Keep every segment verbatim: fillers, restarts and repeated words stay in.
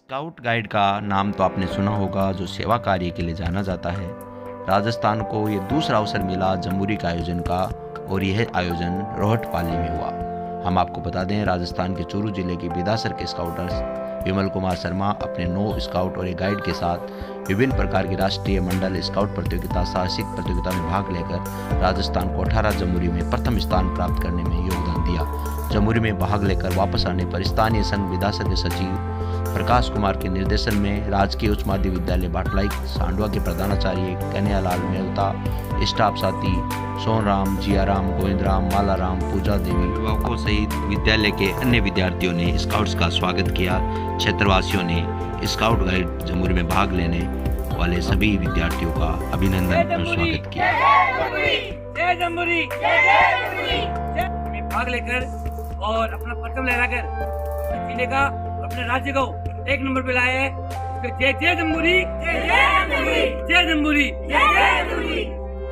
Scout guide का नाम तो आपने सुना होगा, जो सेवा कार्य के लिए जाना जाता है। राजस्थान को ये दूसरा अवसर मिला जम्बूरी का आयोजन का, और यह आयोजन रोहट पाली में हुआ। हम आपको बता दें, राजस्थान के चूरू जिले के बिदासर के स्काउटर्स विमल कुमार शर्मा अपने नौ स्काउट और एक गाइड के साथ विभिन्न प्रकार की राष्ट्रीय मंडल स्काउट प्रतियोगिता साहसिक प्रतियोगिता में भाग लेकर राजस्थान को अठारह जम्बूरी में प्रथम स्थान प्राप्त करने में योगदान दिया। जम्बूरी में भाग लेकर वापस आने पर स्थानीय संघ बिदासर के सचिव प्रकाश कुमार के निर्देशन में राजकीय उच्च माध्यमिक विद्यालय बाटलाई सांडवा के प्रधानाचार्य कन्हैयालाल मेहता, स्टाफ साथी सोनराम, जियाराम, गोविंदराम, मालाराम, पूजा देवी, युवकों सहित विद्यालय के अन्य विद्यार्थियों ने स्काउट्स का स्वागत किया। क्षेत्रवासियों ने स्काउट गाइड जम्बूरी में भाग लेने वाले सभी विद्यार्थियों का अभिनंदन और स्वागत किया। जय जम्बूरी, भाग लेकर और अपना परचम लहराकर जिले का अपने राज्य को एक नंबर पे लाए हैं। जय जय जम्बूरी, जय जम्बूरी, जय जम्बूरी, जय जम्बूरी।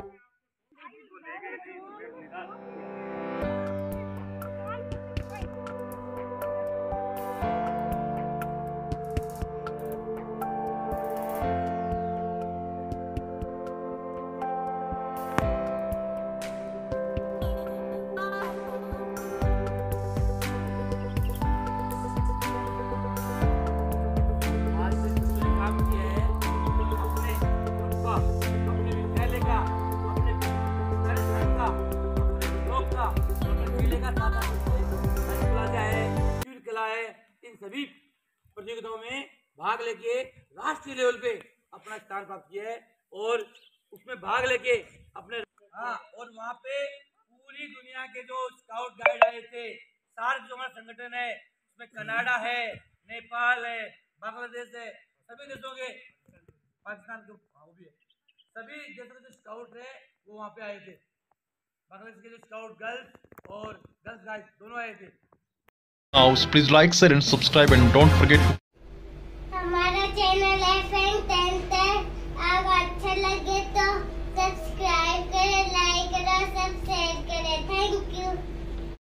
इन सभी प्रतियोगिताओं में भाग लेके राष्ट्रीय लेवल पे अपना स्थान प्राप्त किया है, और उसमें भाग लेके अपने हाँ और वहाँ पे पूरी दुनिया के जो स्काउट गाइड आए थे, सार्क जो हमारा संगठन है, उसमें कनाडा है, नेपाल है, बांग्लादेश है, सभी देशों के, पाकिस्तान के वो भी है, सभी देशों के जो स्काउट है वो वहाँ पे आए थे। बांग्लादेश के जो स्काउट गर्ल्स और गर्ल्स गाइड दोनों आए थे। Now, please like, share and subscribe and don't forget to हमारा चैनल है